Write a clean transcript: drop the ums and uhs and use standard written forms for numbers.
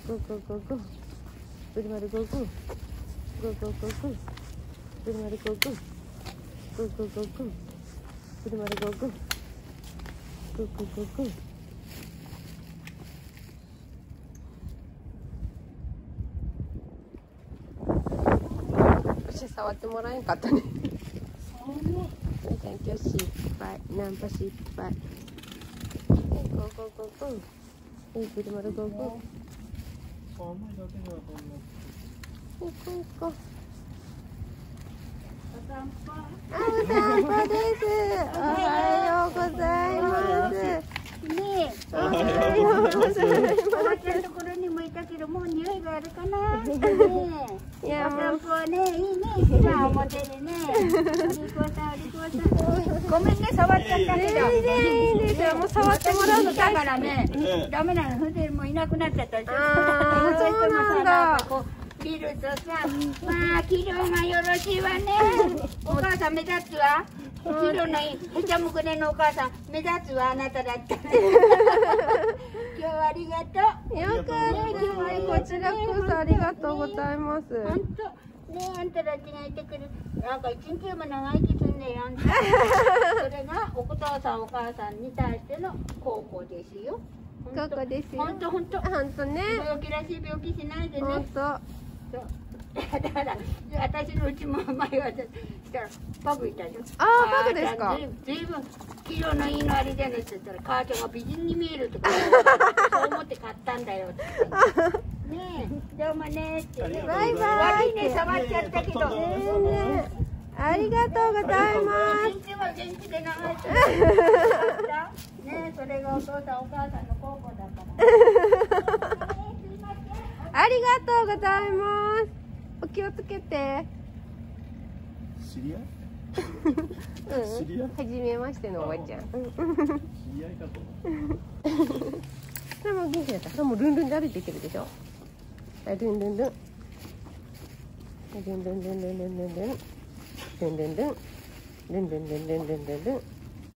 ゴーゴーゴーゴー。ブルマルゴーゴー。ゴーゴーゴーゴー。ブルマルゴーゴー。ゴーゴーゴーゴー。ブルマルゴーゴー。ゴーゴーゴーゴー。触ってもらえんかったね。今日失敗、ナンパ失敗。ゴーゴーゴーゴー。ブルマルゴーゴー。 寒いだけだと思う。 行こう行こう。 お散歩。 お散歩です。おはようございます。 ねえ。 おはようございます。 おばちゃんのところにもいたけど、もう匂いがあるかな。ねえ。 いや、 おもう。 散歩はね、いいね。今表でね。お利口さん、お利口さん。ごめんね、触っちゃったけど。 全然いいですよ。もう触ってもらうのだからね、ダメなの。それでもういなくなっちゃった。 あー、そうなんだ。 見るとさ、まあ気量がよろしいわね。お母さん目立つわ。気量のいい、へちゃむくねのお母さん目立つわ、あなただったね。今日はありがとう。 よかった。こちらこそありがとうございます。 本当。ねえ、あんたたちがいてくる。なんか一日でも長生きすんねよ、あんた。それがお父さんお母さんに対しての孝行ですよ。 ここですよ。 本当本当。 本当ね。 病気らしい病気しないでね。 本当。 そうだから私のうちも前はしたらパグいたじゃん。 ああ、パグですか。 ずいぶん気量のいいのあれじゃないって言ったら母ちゃんが美人に見えるとかそう思って買ったんだよって言ってねえどうもねってねバイバイ。 悪いね触っちゃったけどありがとうございます。 一日は元気で長いねえそれがお父さんお母さんの孝行だからありがとうございます。お気をつけて。 知り合い？知り合い？ はじめましてのおばちゃん。 知り合いかと思う。 でも元気だった。もうルンルンで歩いていけるでしょ。ルンルンルン。ルンルンルンルンルンルンルン。ルンルンルンルンルンルン。ルンルンルンルンルンルンルン。